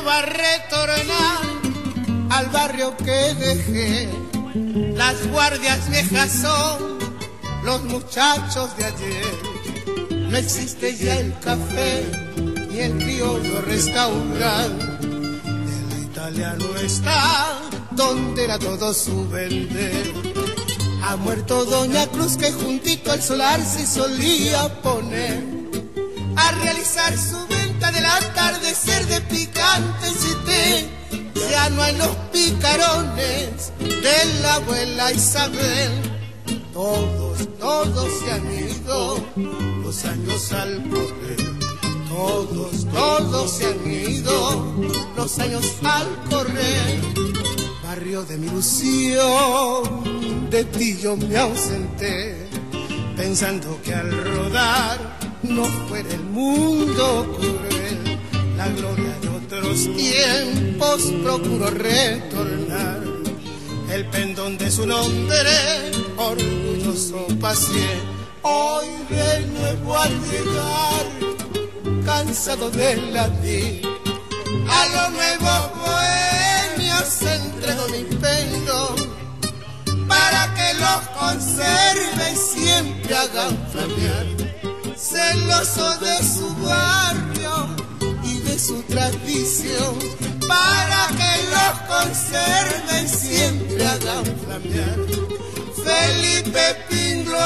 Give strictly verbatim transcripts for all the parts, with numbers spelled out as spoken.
vuelvo a retornar al barrio que dejé. Las guardias viejas son los muchachos de ayer. No existe ya el café ni el criollo restaurante. El italiano está donde era todo su vender. Ha muerto Doña Cruz, que juntito al solar se solía poner a realizar su venta del atardecer de picantes y té. Ya no hay los picarones de la abuela Isabel. Todos, todos se han ido, los años al correr. Todos, todos se han ido, los años al correr. Barrio de mi ilusión, de ti yo me ausenté, pensando que al rodar no fuera el mundo cruel. La gloria de otros tiempos procuro retornar. El pendón de su nombre, orgulloso paseé. Hoy de nuevo al llegar, cansado de latir, a los nuevos bohemios entrego mi pendón, para que los conserve y siempre hagan flamear. Celoso de su barrio y de su tradición, para que los conserve y siempre hagan flamear. Felipe Pingo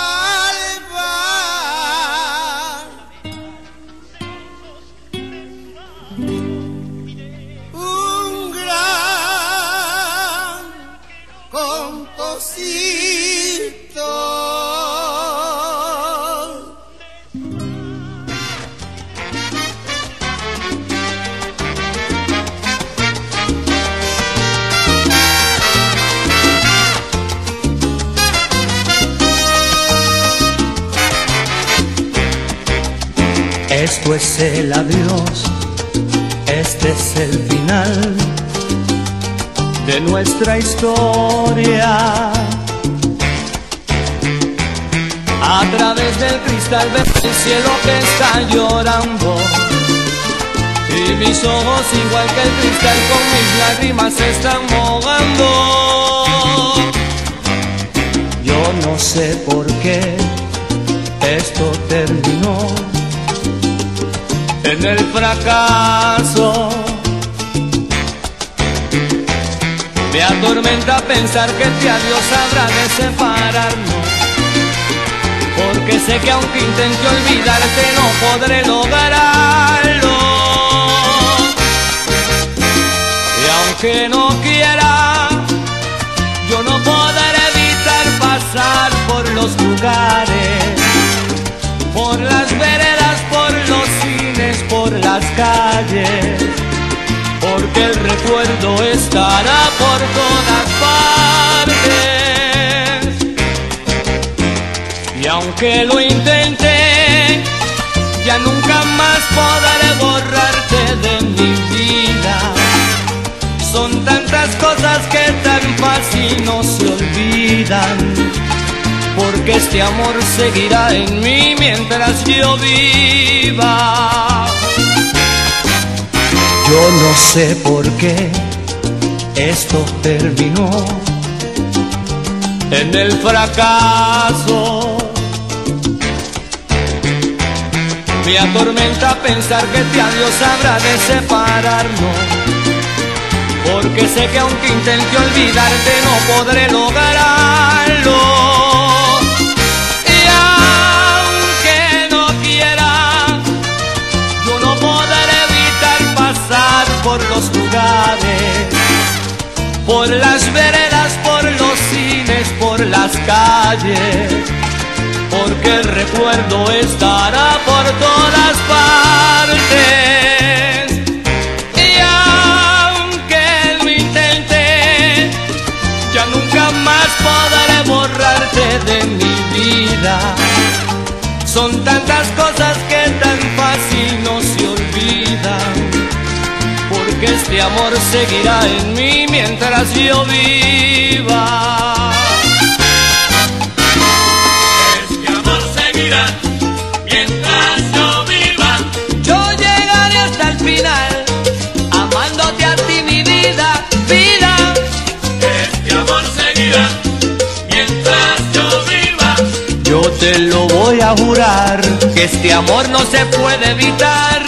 Alvar, un gran compositor. Esto es el adiós, este es el final de nuestra historia. A través del cristal veo el cielo que está llorando, y mis ojos, igual que el cristal, con mis lágrimas se están mojando. Yo no sé por qué esto terminó en el fracaso. Me atormenta pensar que este adiós habrá de separarnos, porque sé que aunque intente olvidarte no podré lograrlo. Y aunque no quiera, yo no podré evitar pasar por los lugares, por las veredas, por los cines, por las calles, porque el recuerdo estará por todas partes. Y aunque lo intente, ya nunca más podré borrarte de mi vida. Son tantas cosas que tan fácil no se olvidan, porque este amor seguirá en mí mientras yo viva. Yo no sé por qué esto terminó en el fracaso. Me atormenta pensar que este adiós habrá de separarnos, porque sé que aunque intente olvidarte no podré lograrlo. Por los lugares, por las veredas, por los cines, por las calles, porque el recuerdo estará por todas partes. Y aunque lo intente, ya nunca más podré borrarte de mi vida. Son tantas cosas que tan fácil no se olvidan, porque este amor seguirá en mí mientras yo viva. Este amor seguirá mientras yo viva. Yo llegaré hasta el final, este amor no se puede evitar.